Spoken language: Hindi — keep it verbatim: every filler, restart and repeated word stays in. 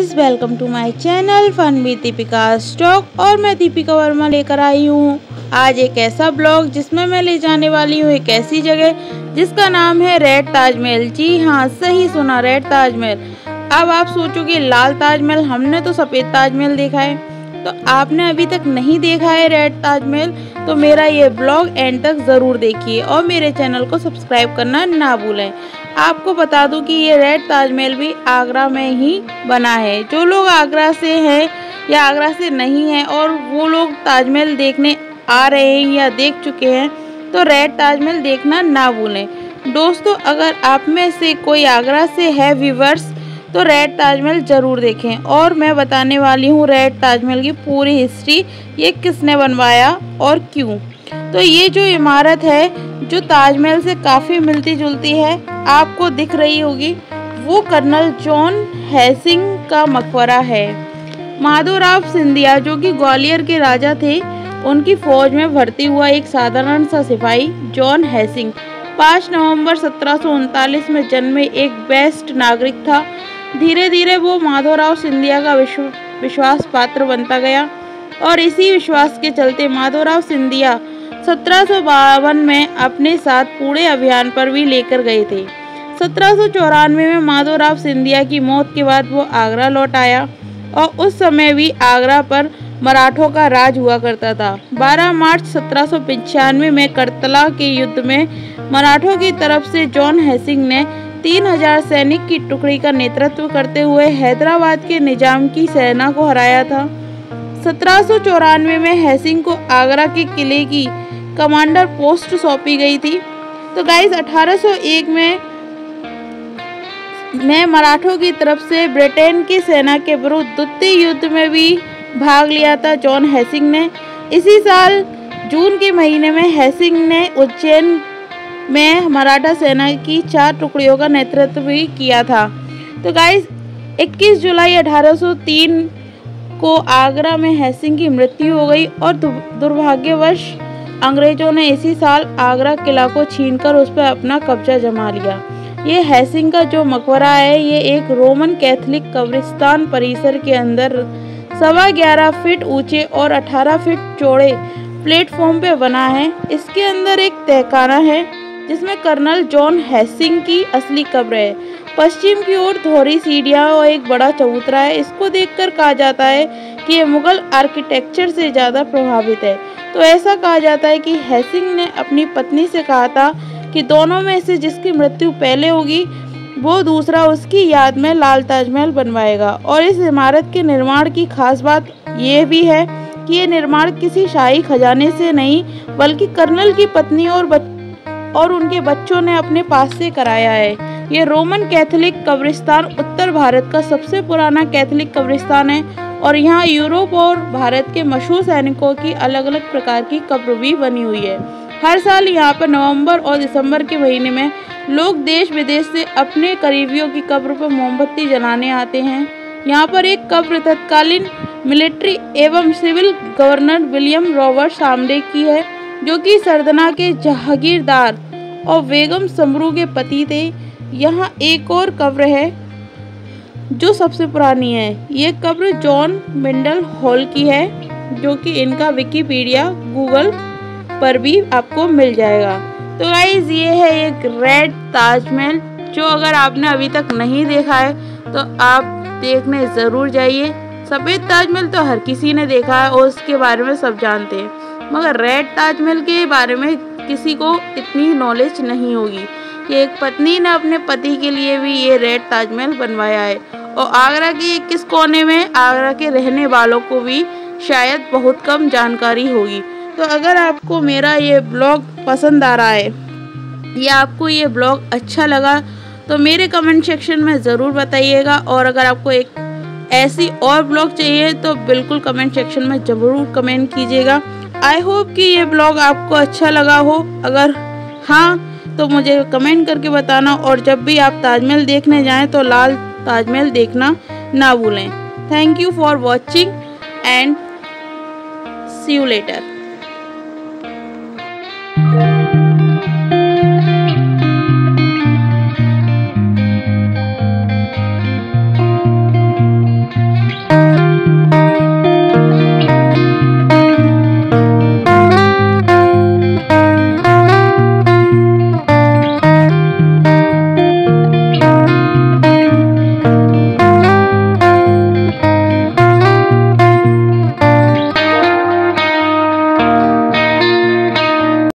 Guys, welcome to my channel fun with Deepika stock. और मैं दीपिका वर्मा लेकर आई हूँ आज एक ऐसा ब्लॉग जिसमें मैं ले जाने वाली हूँ एक ऐसी जगह जिसका नाम है रेड ताजमहल। जी हाँ, सही सुना, रेड ताजमहल। अब आप सोचोगे लाल ताजमहल, हमने तो सफ़ेद ताजमहल देखा है, तो आपने अभी तक नहीं देखा है रेड ताजमहल तो मेरा ये ब्लॉग एंड तक ज़रूर देखिए और मेरे चैनल को सब्सक्राइब करना ना भूलें। आपको बता दूं कि ये रेड ताजमहल भी आगरा में ही बना है। जो लोग आगरा से हैं या आगरा से नहीं हैं और वो लोग ताजमहल देखने आ रहे हैं या देख चुके हैं तो रेड ताजमहल देखना ना भूलें। दोस्तों, अगर आप में से कोई आगरा से है व्यूवर्स तो रेड ताजमहल ज़रूर देखें। और मैं बताने वाली हूँ रेड ताजमहल की पूरी हिस्ट्री, ये किसने बनवाया और क्यों। तो ये जो इमारत है जो ताजमहल से काफ़ी मिलती जुलती है, आपको दिख रही होगी, वो कर्नल जॉन हेसिंग का मकबरा है। माधवराव सिंधिया जो कि ग्वालियर के राजा थे, उनकी फौज में भर्ती हुआ एक साधारण सा सिपाही जॉन हेसिंग पाँच नवंबर सत्रह सौ उनतालीस में जन्मे एक बेस्ट नागरिक था। धीरे धीरे वो माधवराव सिंधिया का विश्व विश्वास पात्र बनता गया और इसी विश्वास के चलते माधवराव सिंधिया सत्रह सौ बावन में अपने साथ पुणे अभियान पर भी लेकर गए थे। सत्रह सौ चौरानवे में माधवराव सिंधिया की मौत के बाद वो आगरा लौट आया और उस समय भी आगरा पर मराठों का राज हुआ करता था। बारह मार्च सत्रह सौ पंचानवे में करतला के युद्ध में मराठों की तरफ से जॉन हेसिंग ने तीन हजार सैनिक की टुकड़ी का नेतृत्व करते हुए हैदराबाद के निजाम की सेना को हराया था। सत्रह सौ चौरानवे में हेसिंग को आगरा के किले की कमांडर पोस्ट सौंपी गई थी। तो गाइस, अठारह सौ एक में में मराठों की तरफ से ब्रिटेन की सेना के विरुद्ध द्वितीय युद्ध में भी भाग लिया था जॉन हेसिंग ने। इसी साल जून के महीने में हेसिंग ने उज्जैन में मराठा सेना की चार टुकड़ियों का नेतृत्व भी किया था। तो गाइस, इक्कीस जुलाई अठारह सौ तीन को आगरा में हेसिंग की मृत्यु हो गई और दुर्भाग्यवश अंग्रेजों ने इसी साल आगरा किला को छीनकर उस पर अपना कब्जा जमा लिया। ये हेसिंग का जो मकबरा है, ये एक रोमन कैथोलिक कब्रिस्तान परिसर के अंदर सवा ग्यारह फीट ऊंचे और अठारह फीट चौड़े प्लेटफॉर्म पे बना है। इसके अंदर एक तहखाना है जिसमें कर्नल जॉन हेसिंग की असली कब्र है। पश्चिम की ओर धोरी सीढ़ियाँ और एक बड़ा चबूतरा है। इसको देखकर कहा जाता है कि ये मुगल आर्किटेक्चर से ज़्यादा प्रभावित है। तो ऐसा कहा जाता है कि हेसिंग ने अपनी पत्नी से कहा था कि दोनों में से जिसकी मृत्यु पहले होगी वो दूसरा उसकी याद में लाल ताजमहल बनवाएगा। और इस इमारत के निर्माण की खास बात ये भी है कि ये निर्माण किसी शाही खजाने से नहीं बल्कि कर्नल की पत्नी और बच और उनके बच्चों ने अपने पास से कराया है। ये रोमन कैथोलिक कब्रिस्तान उत्तर भारत का सबसे पुराना कैथोलिक कब्रिस्तान है और यहाँ यूरोप और भारत के मशहूर सैनिकों की अलग अलग प्रकार की कब्र भी बनी हुई है। हर साल यहाँ पर नवंबर और दिसंबर के महीने में लोग देश विदेश से अपने करीबियों की कब्र पर मोमबत्ती जलाने आते हैं। यहाँ पर एक कब्र तत्कालीन मिलिट्री एवं सिविल गवर्नर विलियम रॉबर्ट सामडे की है, जो कि सरदना के जहागीरदार और बेगम समरू के पति थे। यहाँ एक और कब्र है जो सबसे पुरानी है। ये कब्र जॉन मिंडल हॉल की है, जो कि इनका विकिपीडिया गूगल पर भी आपको मिल जाएगा। तो गाइस, ये है एक रेड ताजमहल जो अगर आपने अभी तक नहीं देखा है तो आप देखने ज़रूर जाइए। सफ़ेद ताजमहल तो हर किसी ने देखा है और उसके बारे में सब जानते हैं, मगर रेड ताजमहल के बारे में किसी को इतनी नॉलेज नहीं होगी। ये एक पत्नी ने अपने पति के लिए भी ये रेड ताजमहल बनवाया है और आगरा के किस कोने में आगरा के रहने वालों को भी शायद बहुत कम जानकारी होगी। तो अगर आपको मेरा ये ब्लॉग पसंद आ रहा है या आपको ये ब्लॉग अच्छा लगा तो मेरे कमेंट सेक्शन में ज़रूर बताइएगा। और अगर आपको एक ऐसी और ब्लॉग चाहिए तो बिल्कुल कमेंट सेक्शन में ज़रूर कमेंट कीजिएगा। आई होप कि ये ब्लॉग आपको अच्छा लगा हो। अगर हाँ तो मुझे कमेंट करके बताना। और जब भी आप ताजमहल देखने जाएं तो लाल ताजमहल देखना ना भूलें। Thank you for watching and see you letter.